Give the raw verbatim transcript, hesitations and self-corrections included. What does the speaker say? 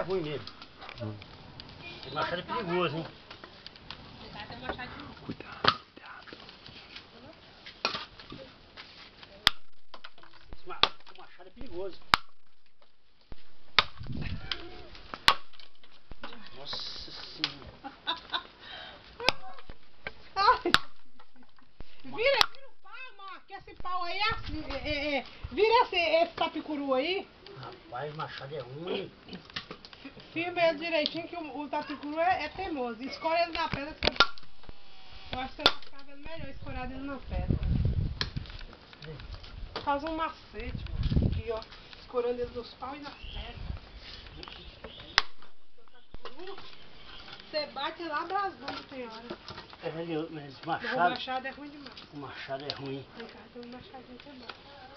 ruim mesmo. Hum. Esse machado é perigoso, hein? Cuidado, cuidado. Esse machado é perigoso. Nossa senhora. Vira, vira o pau, mano. Que esse pau aí é assim. É, é, é. Vira esse, esse tapicuru aí. Rapaz, o machado é ruim. Firma ele direitinho que o, o tapicuru é, é teimoso. Escolhe ele na pedra. Que você... Eu acho que você vai ficar vendo melhor escolher ele na pedra. Faz um macete, mano. Aqui, ó. Escorando ele nos paus e nas pedras. Você bate lá brasando, tem hora. É, mas esse machado... Não, o machado é ruim demais. O machado é ruim. Vem cá, tem um machadinho que é bom.